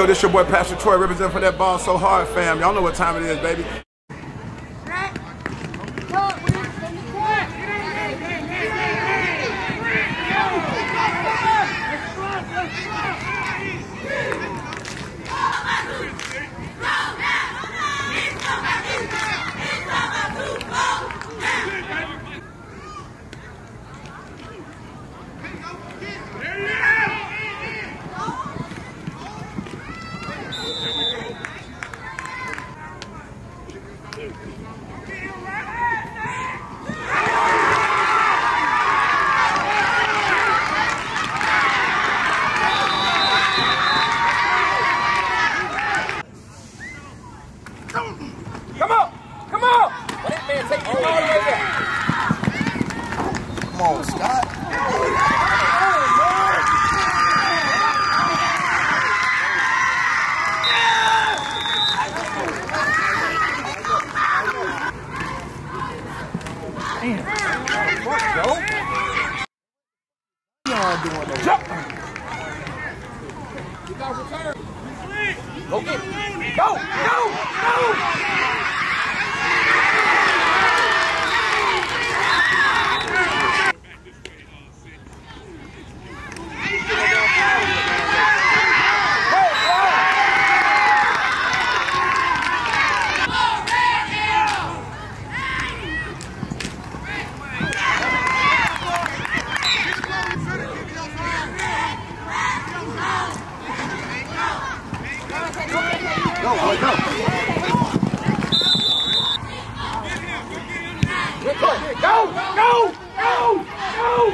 Yo, this your boy Pastor Troy representing for that Ball So Hard fam. Y'all know what time it is, baby. Come on! Come on! Well, that man take you all the way there. Come on, Scott. Jump! Go get it! Go! Go! Go! Go, boy, go. Go! Go! Go! Go!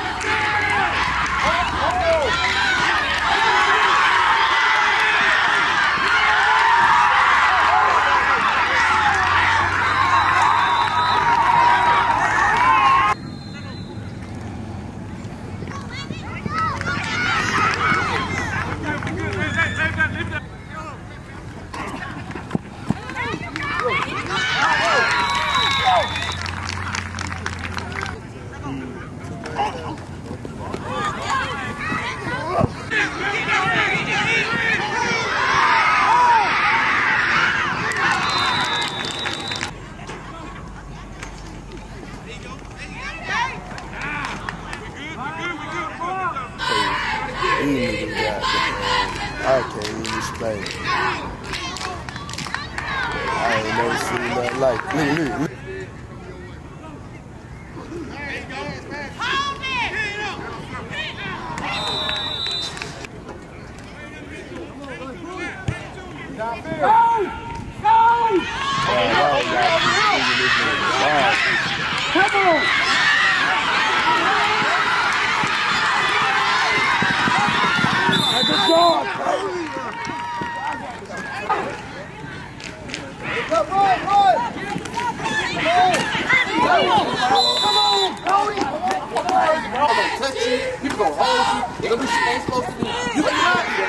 I can't even explain it. I ain't never seen nothing like it. Look. Go! Go! Come on! Good job! Come on! Touch you, people gonna hold you, they're gonna do shit they ain't supposed to do. You can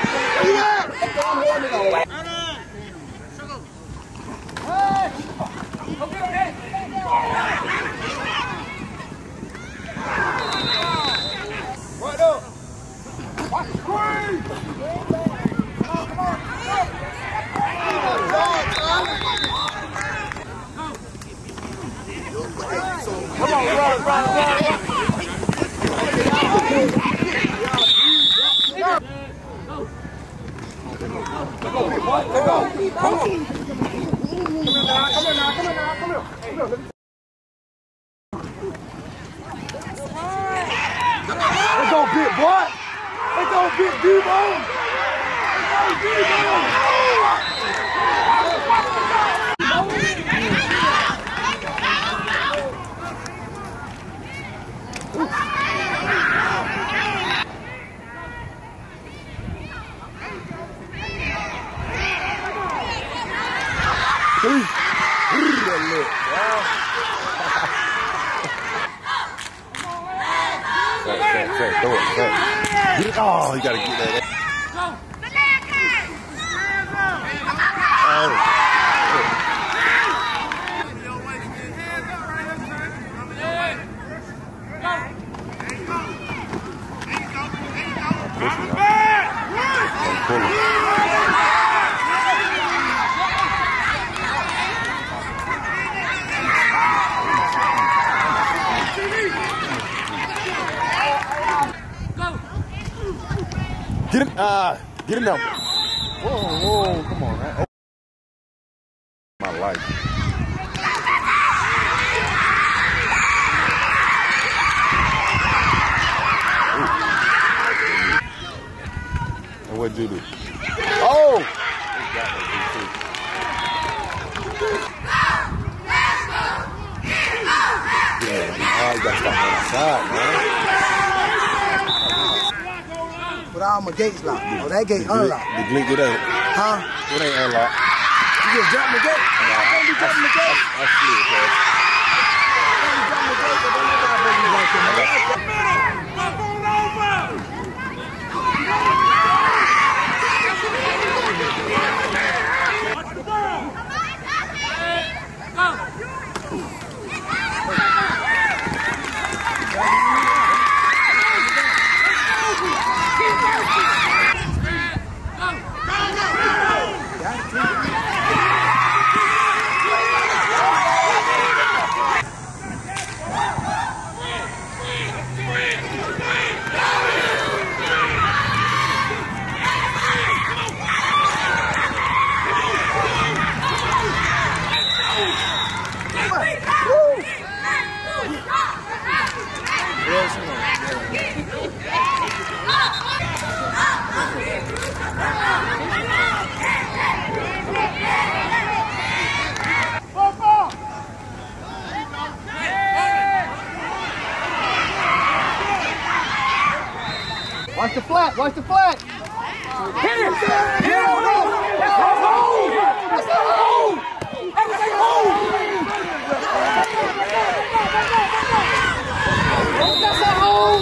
right up! Watch the screen! Come on! Come on, run! Come on! Let's go, big boy! Let's go, big D-Bone! Let's go, D-Bone! Throw it. Oh, you gotta get that. Oh. Get him now. Whoa, come on, man. Oh, my life. And what do? Oh! You gotta stop on outside, man. But all my gates locked. Oh, that gate unlocked. The glink it ain't. Huh? It ain't unlocked. You just jumping the gate? I can't be jumping the gate. I see it, man. I can't be jumping the gate, but don't let that baby like him. Watch the flat, watch the flat. Hit it! Hit it! That's a hole! That's a hole! That's a hole! That's a hole!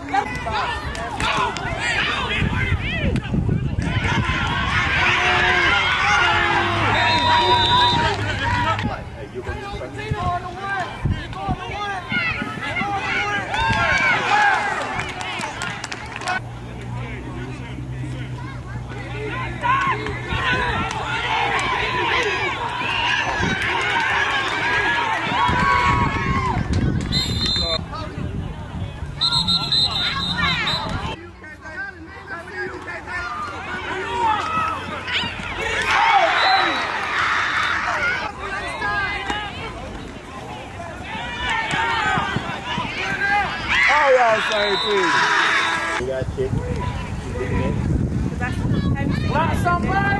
You got kicked. Block somebody!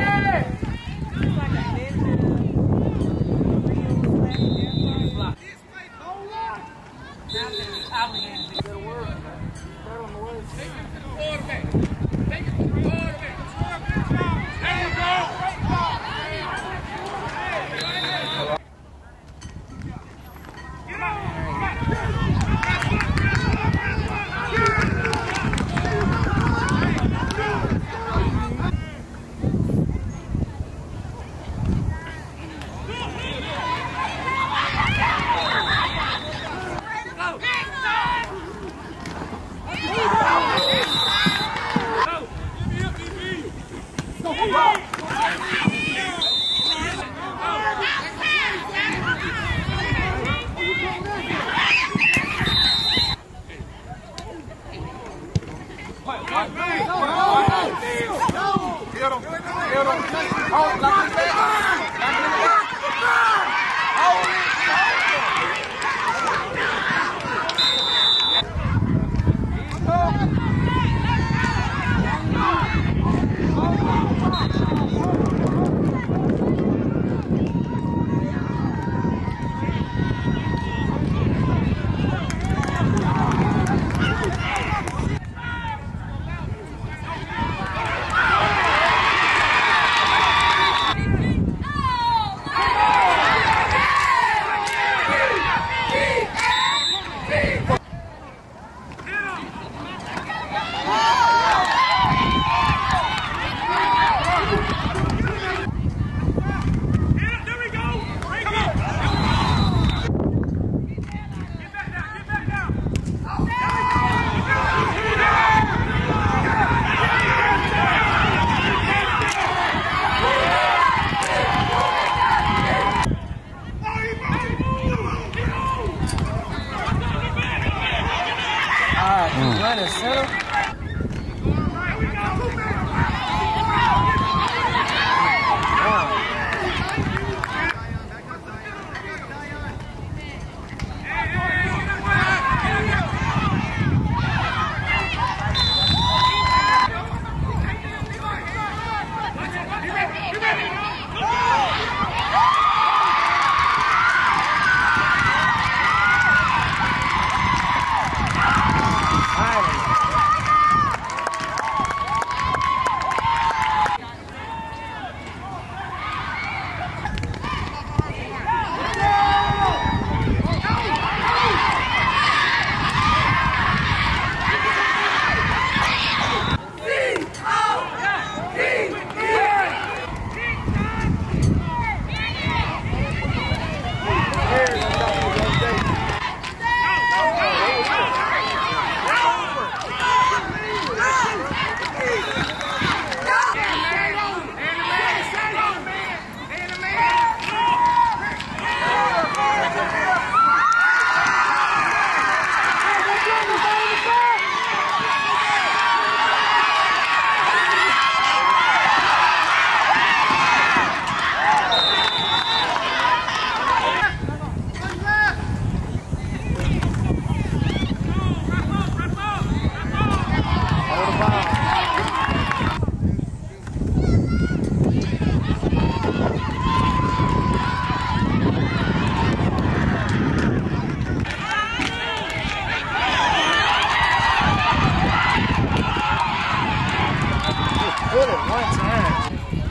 Put it one time.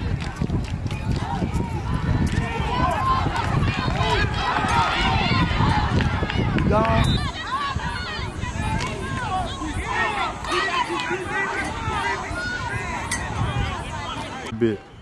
Gone. Bit.